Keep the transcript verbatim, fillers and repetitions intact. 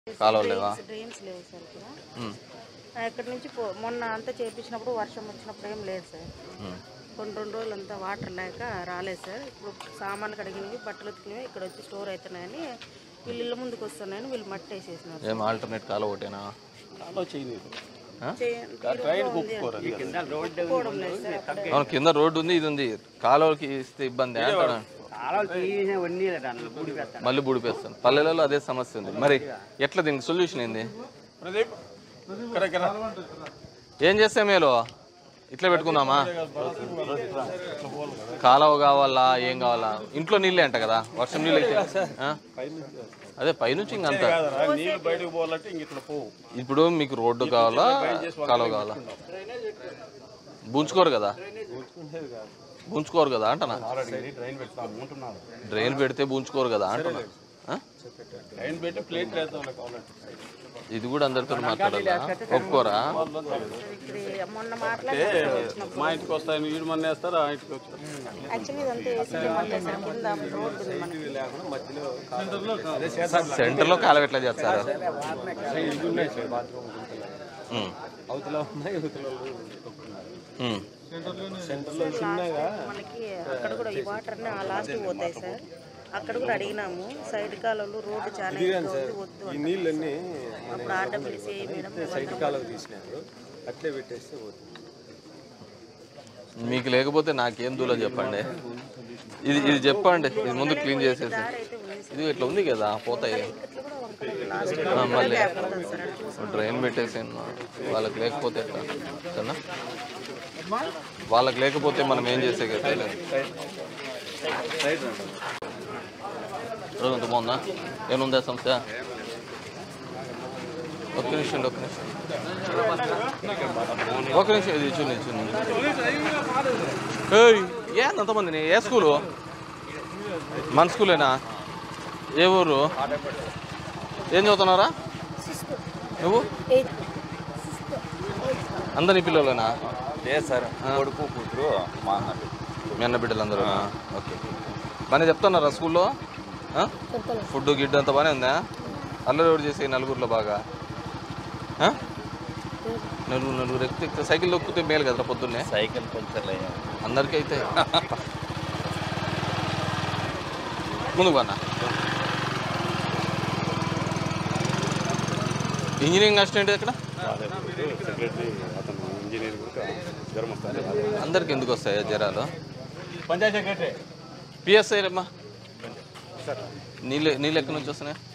కాలువలు లేవా? డ్రైన్స్ లేవు సార్ ఇక్కడ. ఇక్కడ నుంచి మొన్న అంతా చేయించినప్పుడు వర్షం వచ్చినప్పుడు ఏం లేదు సార్. కొన్ని రెండు రోజులు అంతా వాటర్ లేక రాలేదు సార్. ఇప్పుడు సామాన్లు కడిగినవి బట్టలు ఉతికినవి ఇక్కడ వచ్చి స్టోర్ అవుతున్నాయని వీళ్ళు ఇళ్ళ ముందుకు వస్తున్నాయని వీళ్ళు మట్టి వేసేసినారు. ఏం ఆల్టర్నేట్ కాలువ ఒకటేనా? కింద రోడ్డు ఉంది, ఇది ఉంది. కాలువకి ఇస్తే ఇబ్బంది అంటారా? మళ్ళీ బూడిపేస్తాను. పల్లెలలో అదే సమస్య ఉంది. మరి ఎట్లా దీనికి సొల్యూషన్ ఏంది? ఏం చేస్తే మేలు? ఇట్లా పెట్టుకుందామా? కాలువ కావాలా? ఏం కావాలా? ఇంట్లో నీళ్ళే అంట కదా, వర్షం నీళ్ళు అయితే. అదే పైనుంచి ఇంకంతా. ఇప్పుడు మీకు రోడ్డు కావాలా కాలువ కావాలా? బుంచుకోరు కదా, బుంచుకోరు కదా అంటనా? డ్రైన్ పెడితే బుంచుకోరు కదా అంటనా? ఇది కూడా అందరితో మాట్లాడాలా? ఒప్పుకోరా? మా ఇంటికి వస్తాయి వీడు మన వేస్తారు ఆ ఇంటికి వచ్చి సెంటర్ లో కాలువ ఎట్లా చేస్తారు? మనకి అక్కడ కూడా ఈ వాటర్ అన్ని ఆ లాస్ట్ పోతాయి సార్. అక్కడ కూడా అడిగినాము, సైడ్ కాలువలు రోడ్డు చాలా వద్దు. ఈ నీళ్ళన్నీ అప్పుడు ఆర్డబ్ల్యూసీ సైడ్ కాలువ తీసినారు, అట్లే పెట్టేస్తే పోతుంది. మీకు లేకపోతే నాకేం దూలో చెప్పండి. ఇది ఇది చెప్పండి, ఇది ముందు క్లీన్ చేసేసి. ఇది ఇట్లా ఉంది కదా, పోతాయి మళ్ళీ. డ్రైన్ పెట్టేసి వాళ్ళకి లేకపోతే ఎట్లా సరేనా? వాళ్ళకి లేకపోతే మనం ఏం చేసే కదా. రోజంత బాగుందా? ఏముందా సమస్య? ఒక్క నిమిషం ఒక్క నిమిషం ఒక్క నిమిషం ఇది చూడండి చూడండి. ఏ అంతమందిని? ఏ స్కూలు? మన స్కూలేనా? ఏ ఊరు? ఏం చదువుతున్నారా నువ్వు? అందరి పిల్లలేనా? లేదు సార్, కొడుకు కూతురు మా అన్న మీ అన్న బిడ్డలు అందరూ. ఓకే, బాగానే చెప్తున్నారా స్కూల్లో? ఫుడ్ గిడ్ అంతా బాగానే ఉందా? అల్లరి ఎవరు చేసే నలుగురిలో బాగా? నలుగురు నలుగురు ఎక్కితే సైకిల్ దొక్కితే మేలు కదా పొద్దున్నే. సైకిల్ పంచర్ అందరికీ అయితే. ముందుకు అన్న. ఇంజనీరింగ్ అసిస్టెంట్ ఎక్కడ? అందరికి ఎందుకు వస్తాయా జ్వరాలు? పిఎస్ఐ అమ్మా, నీళ్ళు నీళ్ళు ఎక్కడి నుంచి వస్తున్నాయి?